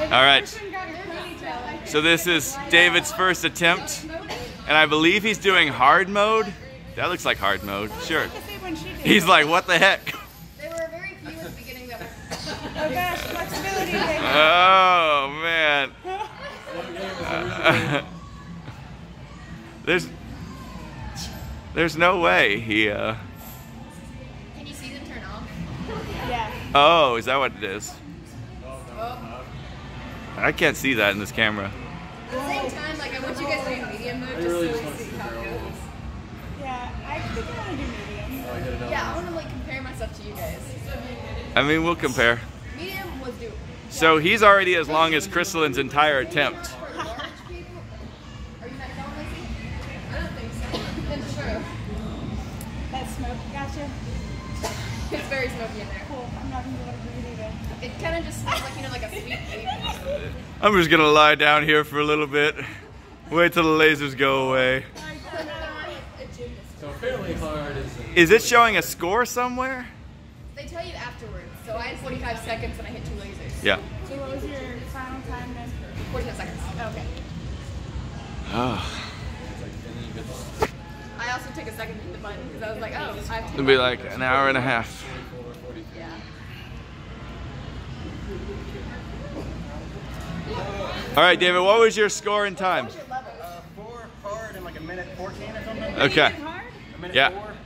All right. So this is David's first attempt, and I believe he's doing hard mode. That looks like hard mode. Sure. He's like, what the heck? There were very few at the beginning that were. Oh gosh, flexibility. Oh man. There's no way he. Can you see them turn off? Yeah. Oh, is that what it is? Oh. I can't see that in this camera. At the same time, like I want you guys to do medium mode just so we see how it goes. Yeah, I think I want to do medium. Yeah, I want to like compare myself to you guys. I mean, we'll compare. Medium was doable. So he's already as long as Crystalline's entire attempt. For large people, are you not going, Lacey? I don't think so. It's true. That smoke, gotcha. It's very smoky in there. Cool. I'm not gonna be able to breathe either. It kind of just smells like, you know, like a sweet baby. I'm just gonna lie down here for a little bit. Wait till the lasers go away. So fairly hard Is it showing a score somewhere? They tell you afterwards. So I had 45 seconds and I hit 2 lasers. Yeah. So what was your final time then? 45 seconds. Okay. Oh. I also took a second to hit the button because I was like, oh, I have to. It'll be like an hour and a half. Yeah. All right, David, what was your score and time? What was your level? 4 hard in like a minute 14 or something. Okay. Hard? A minute Yeah. 4.